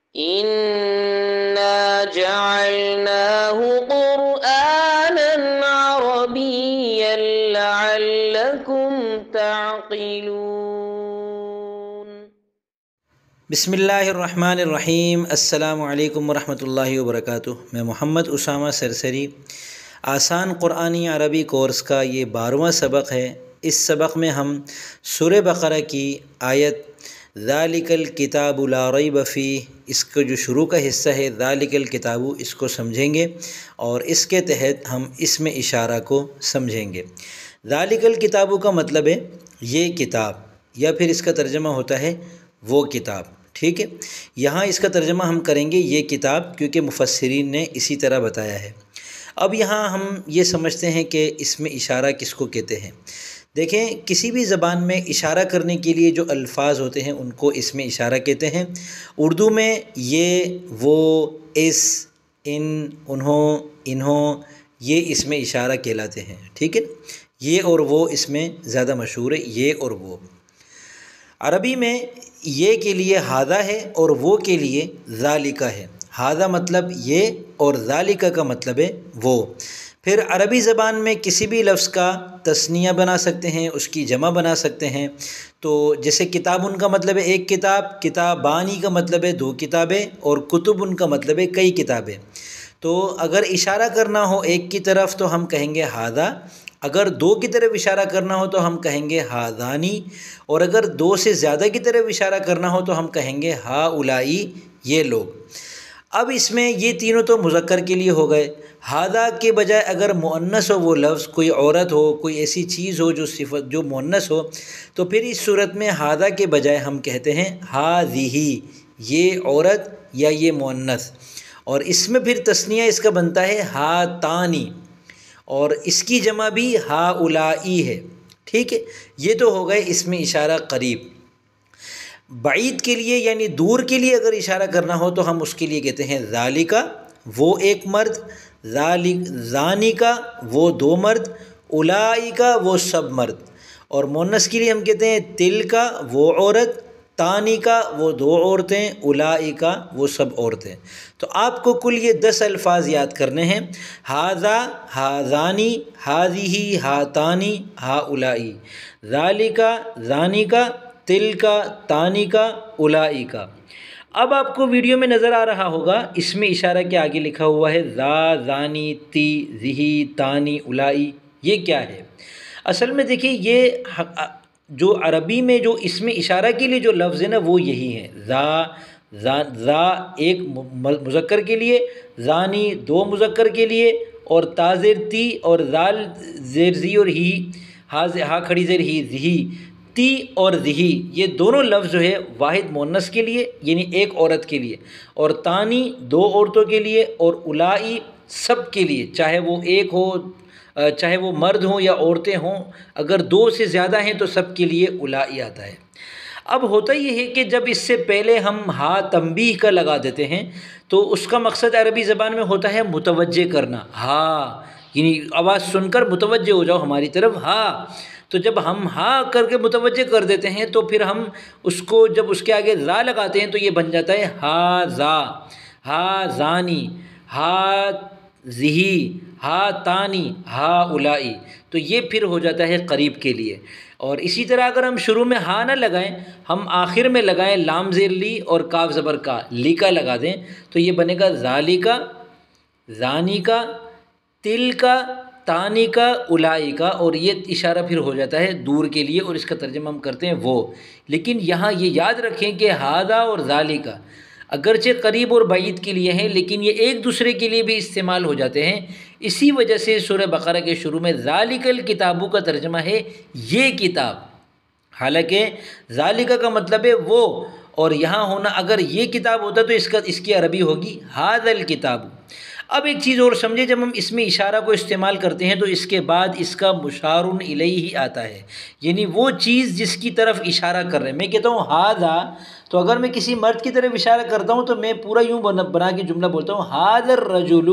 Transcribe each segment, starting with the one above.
إنا جعلناه قرآنا عربيا لعلكم تعقلون۔ بسم اللہ الرحمن الرحیم۔ السلام علیکم ورحمۃ اللہ وبرکاتہ۔ میں محمد اسامہ سرسری، آسان قرآنی عربی کورس کا یہ 12واں سبق ہے۔ اس سبق میں ہم سورہ بقرہ کی آیت ذالک الکتاب لا ریب فیہ، اس کا جو شروع کا حصہ ہے ذالک الکتاب، اس کو سمجھیں گے اور اس کے تحت ہم اسم اشارہ کو سمجھیں گے۔ ذالک الکتاب کا مطلب ہے یہ کتاب، یا پھر اس کا ترجمہ ہوتا ہے وہ کتاب، ٹھیک ہے۔ یہاں اس کا ترجمہ ہم کریں گے یہ کتاب، کیونکہ مفسرین نے اسی طرح بتایا ہے۔ اب یہاں ہم یہ سمجھتے ہیں کہ اسم اشارہ کس کو کہتے ہیں۔ دیکھیں، کسی بھی زبان میں اشارہ کرنے کے لیے جو الفاظ ہوتے ہیں ان کو اسم اشارہ کہتے ہیں۔ اردو میں یہ، وہ، اس، ان، انہوں، انہوں، یہ اسم اشارہ کہلاتے ہیں، ٹھیک ہے۔ یہ اور وہ اس میں زیادہ مشہور ہے، یہ اور وہ۔ عربی میں یہ کے لیے ھذا ہے اور وہ کے لیے ذالک ہے۔ ھذا مطلب یہ اور ذالک کا مطلب ہے وہ۔ پھر عربی زبان میں کسی بھی لفظ کا تثنیہ بنا سکتے ہیں، اس کی جمع بنا سکتے ہیں۔ تو جیسے کتابن کا مطلب ہے ایک کتاب، کتابانی کا مطلب ہے 2 کتابیں، اور کتبن کا مطلب ہے کئی کتابیں۔ تو اگر اشارہ کرنا ہو ایک کی طرف تو ہم کہیں گے ھذا، اگر 2 کی طرف اشارہ کرنا ہو تو ہم کہیں گے ھذانی، اور اگر 2 سے زیادہ کی طرف اشارہ کرنا ہو تو ہم کہیں گے ہؤلائی، یہ لوگ۔ اب اس میں یہ تینوں تو مذکر کے لیے ہو گئے۔ ھذا کے بجائے اگر مؤنث ہو وہ لفظ، کوئی عورت ہو، کوئی ایسی چیز ہو جو صفت جو مؤنث ہو، تو پھر اس صورت میں ھذا کے بجائے ہم کہتے ہیں ھذہ، یہ عورت یا یہ مؤنث۔ اور اس میں پھر تثنیہ اس کا بنتا ہے ھاتانی، اور اس کی جمع بھی ہؤلائی ہے، ٹھیک ہے۔ یہ تو ہو گئے اسم اشارہ قریب۔ بعید کے لیے یعنی دور کے لیے اگر اشارہ کرنا ہو تو ہم اس کے لیے کہتے ہیں ذالک، وہ ایک مرد، ذانک، وہ 2 مرد، اولئک، وہ سب مرد۔ اور مؤنث کے لیے ہم کہتے ہیں تلک، وہ عورت، تانک، وہ 2 عورتیں، اولئک، وہ سب عورتیں۔ تو آپ کو کل یہ 10 الفاظ یاد کرنے ہیں: ھذا، ھذانی، ھذہ، ھاتانی، ہؤلائی، ذالک، ذانک، تلک، تانک، اولئک۔ اب آپ کو ویڈیو میں نظر آ رہا ہوگا اسم اشارہ کے آگے لکھا ہوا ہے ذا، ذانی، تی، ذہ، تانی، اولائی۔ یہ کیا ہے؟ اصل میں دیکھیے، یہ جو عربی میں جو اسم اشارہ کے لیے جو لفظ ہے نا وہ یہی ہے۔ ذا ایک مذکر کے لیے، ذانی 2 مذکر کے لیے، اور تا زیر تی، اور ذال زیر زی اور ہی، ہا کھڑی زیر ہی، ذہی، تی اور ذہی، یہ دونوں لفظ جو ہے واحد مؤنث کے لیے یعنی ایک عورت کے لیے، اور تانی 2 عورتوں کے لیے، اور اولائی سب کے لیے، چاہے وہ ایک ہو، چاہے وہ مرد ہوں یا عورتیں ہوں، اگر 2 سے زیادہ ہیں تو سب کے لیے اولائی آتا ہے۔ اب ہوتا یہ ہے کہ جب اس سے پہلے ہم ہا تنبیہ کا لگا دیتے ہیں تو اس کا مقصد عربی زبان میں ہوتا ہے متوجہ کرنا، ہا یعنی آواز سن کر متوجہ ہو جاؤ ہماری طرف، ہا۔ تو جب ہم ہا کر کے متوجہ کر دیتے ہیں تو پھر ہم اس کو جب اس کے آگے ذا لگاتے ہیں تو یہ بن جاتا ہے ہا ذا، ہا ذانی، ہا ذہی، ہا تانی، ہا اولائی۔ تو یہ پھر ہو جاتا ہے قریب کے لیے۔ اور اسی طرح اگر ہم شروع میں ہا نہ لگائیں، ہم آخر میں لگائیں لام زیر لی اور کاف زبر کا، لی کا لگا دیں، تو یہ بنے گا ذالکا، ذانیکا، تلکا، تانیکا، اولائکا، اور یہ اشارہ پھر ہو جاتا ہے دور کے لیے، اور اس کا ترجمہ ہم کرتے ہیں وہ۔ لیکن یہاں یہ یاد رکھیں کہ ھذا اور ذالکا اگرچہ قریب اور بعید کے لیے ہیں لیکن یہ ایک دوسرے کے لیے بھی استعمال ہو جاتے ہیں۔ اسی وجہ سے سورہ بقرہ کے شروع میں ذالک الکتاب کا ترجمہ ہے یہ کتاب، حالانکہ ذالک کا مطلب ہے وہ، اور یہاں ہونا اگر یہ کتاب ہوتا تو اس کی عربی ہوگی ھذا الکتاب۔ اب ایک چیز اور سمجھے، جب ہم اسم اشارہ کو استعمال کرتے ہیں تو اس کے بعد اس کا مشار الیہ آتا ہے، یعنی وہ چیز جس کی طرف اشارہ کر رہے ہیں۔ میں کہتا ہوں ھذا، تو اگر میں کسی مرد کی طرف اشارہ کرتا ہوں تو میں پورا یوں بنا کے جملہ بولتا ہوں ھذا الرجل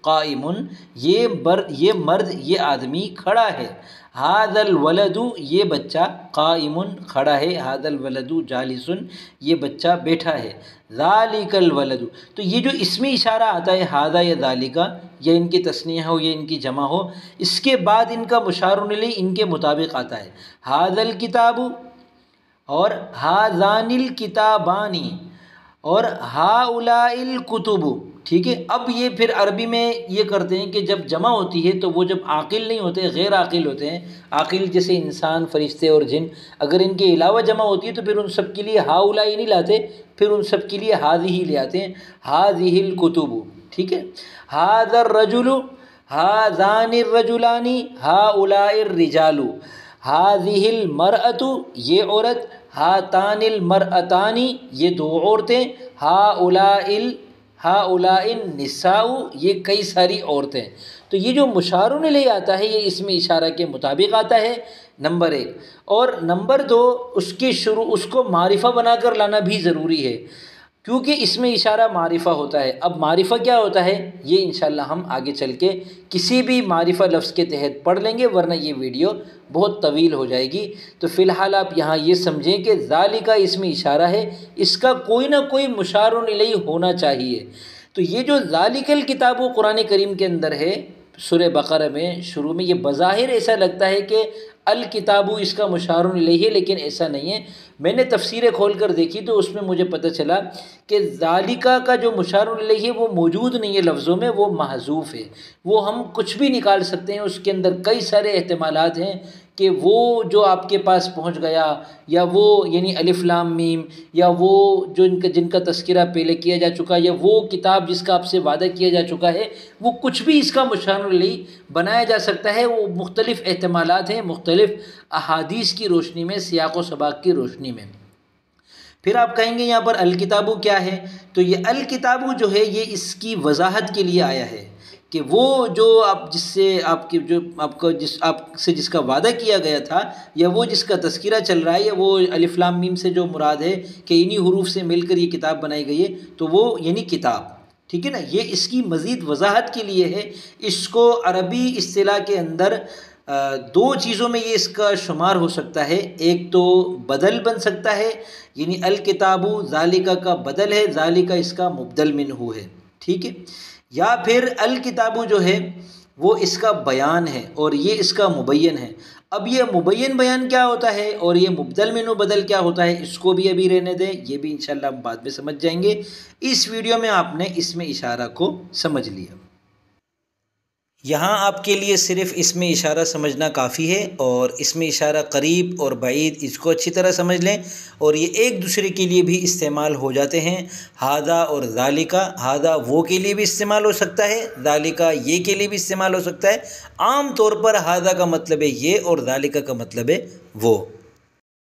قائمن، یہ مرد یہ آدمی کھڑا ہے، ھذا الولد یہ بچہ، قائمن کھڑا ہے، ھذا الولد جالس یہ بچہ بیٹھا ہے، ذالک الولد، تو یہ جو اسمی اشارہ آتا ہے ھذا یا ذالک، یا ان کی تثنیہ ہو یا ان کی جمع ہو، اس کے بعد ان کا مشار الیہ ان کے مطابق آتا ہے، ھذا الکتاب اور ھذان الکتابان اور ہؤلاء الکتب، ٹھیک ہے۔ اب یہ پھر عربی میں یہ کرتے ہیں کہ جب جمع ہوتی ہے تو وہ جب عاقل نہیں ہوتے، غیر عاقل ہوتے ہیں، عاقل جیسے انسان، فرشتے اور جن، اگر ان کے علاوہ جمع ہوتی ہے تو پھر ان سب کے لیے ہؤلاء نہیں لاتے، پھر ان سب کے لیے ھذہ لے آتے ہیں، ھذہ الکتب، ٹھیک ہے۔ ھذا الرجل، ھذان الرجلان، ہؤلاء الرجال، ھذہ المرأۃ یہ عورت، ھاتان المرأتان یہ دو عورتیں، ہؤلاء النساء یہ کئی ساری عورتیں۔ تو یہ جو مشار الیہ آتا ہے یہ اسم اشارہ کے مطابق آتا ہے، نمبر 1۔ اور نمبر 2، اس کو معرفہ بنا کر لانا بھی ضروری ہے، کیونکہ اس میں اشارہ معرفہ ہوتا ہے۔ اب معرفہ کیا ہوتا ہے یہ انشاءاللہ ہم آگے چل کے کسی بھی معرفہ لفظ کے تحت پڑھ لیں گے، ورنہ یہ ویڈیو بہت طویل ہو جائے گی۔ تو فی الحال آپ یہاں یہ سمجھیں کہ ذالک اس میں اشارہ ہے، اس کا کوئی نہ کوئی مشار الیہ ہونا چاہیے۔ تو یہ جو ذالک الکتاب قرآن کریم کے اندر ہے سورہ بقرہ میں شروع میں، یہ بظاہر ایسا لگتا ہے کہ الکتاب اس کا مشار الیہ ہے، لیکن ایسا نہیں ہے۔ میں نے تفسیریں کھول کر دیکھی تو اس میں مجھے پتہ چلا کہ ذالکہ کا جو مشار الیہ ہے وہ موجود نہیں ہے لفظوں میں، وہ محذوف ہے، وہ ہم کچھ بھی نکال سکتے ہیں، اس کے اندر کئی سارے احتمالات ہیں کہ وہ جو آپ کے پاس پہنچ گیا، یا وہ یعنی الف لام میم، یا وہ جو جن کا تذکرہ پہلے کیا جا چکا، یا وہ کتاب جس کا آپ سے وعدہ کیا جا چکا ہے، وہ کچھ بھی اس کا مشار الیہ بنایا جا سکتا ہے۔ وہ مختلف احتمالات ہیں، مختلف احادیث کی روشنی میں، سیاق و سباق کی روشنی میں۔ پھر آپ کہیں گے یہاں پر الکتاب کیا ہے؟ تو یہ الکتاب جو ہے یہ اس کی وضاحت کے لیے آیا ہے کہ وہ جو آپ سے جس کا وعدہ کیا گیا تھا، یا وہ جس کا تذکرہ چل رہا ہے، یا وہ الف لام میم سے جو مراد ہے کہ انہی حروف سے مل کر یہ کتاب بنائی گئی ہے، تو وہ یعنی کتاب، ٹھیک ہے نا۔ یہ اس کی مزید وضاحت کے لیے ہے۔ اس کو عربی اصطلاح کے اندر 2 چیزوں میں یہ اس کا شمار ہو سکتا ہے۔ ایک تو بدل بن سکتا ہے، یعنی الکتاب ذالکہ کا بدل ہے، ذالکہ اس کا مبدل منہ ہے، ٹھیک ہے۔ یا پھر الکتاب جو ہے وہ اس کا بیان ہے اور یہ اس کا مبین ہے۔ اب یہ مبین بیان کیا ہوتا ہے اور یہ مبدل منہ بدل کیا ہوتا ہے، اس کو بھی ابھی رہنے دیں، یہ بھی انشاءاللہ ہم بعد میں سمجھ جائیں گے۔ اس ویڈیو میں آپ نے اس میں اشارہ کو سمجھ لیا۔ یہاں آپ کے لیے صرف اس میں اشارہ سمجھنا کافی ہے، اور اس میں اشارہ قریب اور بعید اس کو اچھی طرح سمجھ لیں، اور یہ ایک دوسرے کے لیے بھی استعمال ہو جاتے ہیں۔ ھذا اور ذالکہ، ھذا وہ کے لیے بھی استعمال ہو سکتا ہے، ذالکہ یہ کے لیے بھی استعمال ہو سکتا ہے۔ عام طور پر ھذا کا مطلب ہے یہ اور ذالکہ کا مطلب ہے وہ۔